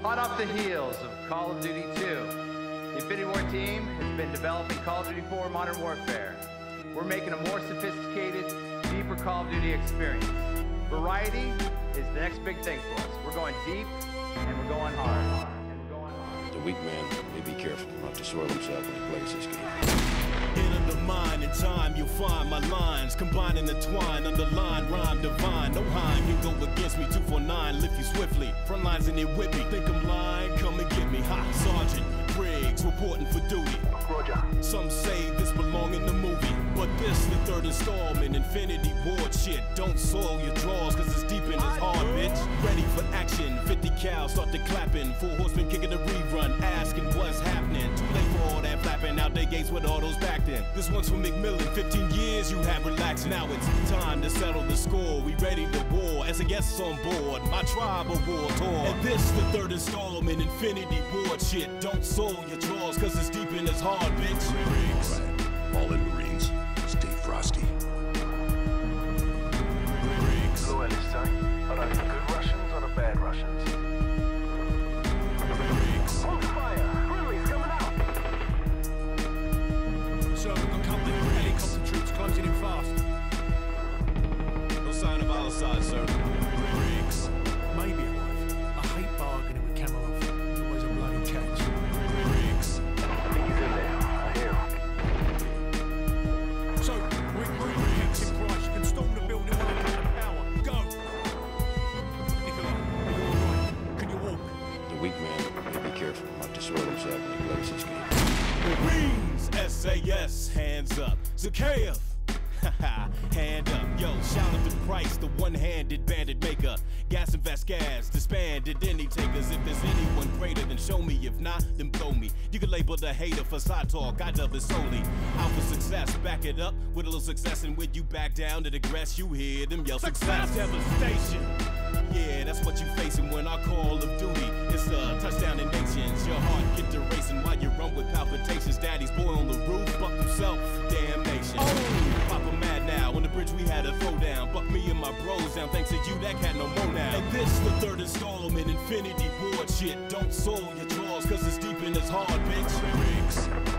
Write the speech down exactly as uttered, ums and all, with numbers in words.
Hot off the heels of Call of Duty two, the Infinity Ward team has been developing Call of Duty four Modern Warfare. We're making a more sophisticated, deeper Call of Duty experience. Variety is the next big thing for us. We're going deep, and we're going hard. And we're going hard. The weak man may be careful not to soil himself when he plays this game. In the mind and time, you'll find my lines combine and entwine, underline, rhyme divine. No Heim can go against me. Two four nine, lift you swiftly. Front lines in it with me. Think I'm lying? Come and get me. Ha, Sergeant Briggs reporting for duty. Roger. Some say this belong in the movie, but this the third installment. Infinity Ward shit. Don't soil your drawers, cause it's deep in his heart, bitch. Ready for action. fifty cal started clapping. Four horsemen kicking a rerun, asking what's happening. Too late for all that flapping. Out they gates with all those backed in. This one's for McMillan. fifteen years you have relaxed. Now it's time to settle the score. We ready to war. As a guest on board, my tribe of war tour. And this the third installment. Infinity Ward shit. Don't soil your drawers, cause it's deep in his heart, bitch. Alright, all in Marines, stay frosty. Briggs. Hello, Alistair. Are they the good Russians or the bad Russians? Briggs. Hold fire! Friendly's coming out! So, we've got company helicopter troops closing in fast. No sign of our side, sir. Briggs. Maybe alive. I hate bargaining with Kamarov. It's always a bloody catch. Briggs. I think he's in there. I hear him. So, we're moving Captain Price. You can storm the building when they cut the power. Go! Nikolai, are you alright? Can you walk? The weak man may be careful not to soil himself when he plays this game. Marines, S A S, hands up. Zakhaev, haha, hand up. Yo, shout out to Price, the one-handed bandit maker. Gas and Vasquez, disbanded any takers. If there's anyone greater, then show me. If not, then blow me. You can label the hater for side talk, I dub it solely. Out for success, back it up with a little success. And when you back down to the grass, you hear them yell success. Devastation. Yeah, that's what you facing when I call of duty. It's a touchdown in nations. Your heart get to racing while you run with palpitations. Daddy's boy on the roof, buck himself, damnation. Oh, Papa mad now. On the bridge we had a throwdown. Buck me and my bros down. Thanks to you, that cat no more now. And this the third installment. Infinity Ward shit. Don't soil your drawers, cause it's deep in his heart, bitch. Briggs.